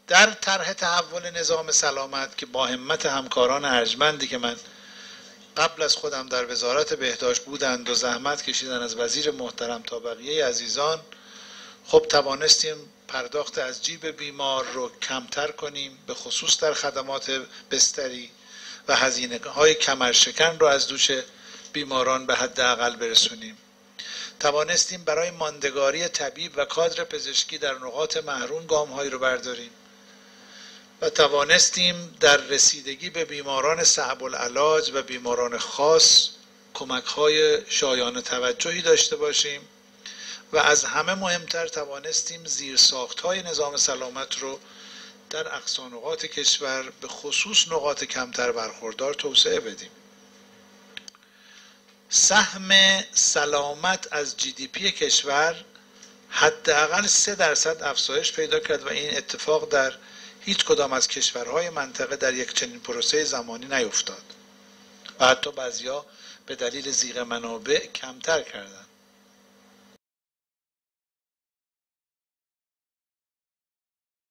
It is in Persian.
در طرح تحول نظام سلامت که با همت همکاران ارجمندی که من قبل از خودم در وزارت بهداشت بودند و زحمت کشیدن از وزیر محترم تا بقیه عزیزان، خب توانستیم پرداخت از جیب بیمار رو کمتر کنیم، به خصوص در خدمات بستری، و هزینه‌های کمرشکن رو از دوش بیماران به حداقل برسونیم. توانستیم برای ماندگاری طبیب و کادر پزشکی در نقاط محروم گام‌هایی رو برداریم و توانستیم در رسیدگی به بیماران صعب العلاج و بیماران خاص کمک‌های شایان توجهی داشته باشیم و از همه مهمتر توانستیم زیرساخت‌های نظام سلامت رو در اقصا نقاط کشور به خصوص نقاط کمتر برخوردار توسعه بدیم. سهم سلامت از جی دی پی کشور حداقل 3% افزایش پیدا کرد و این اتفاق در هیچ کدام از کشورهای منطقه در یک چنین پروسه زمانی نیفتاد و حتی بعضیا به دلیل ضیق منابع کمتر کردند.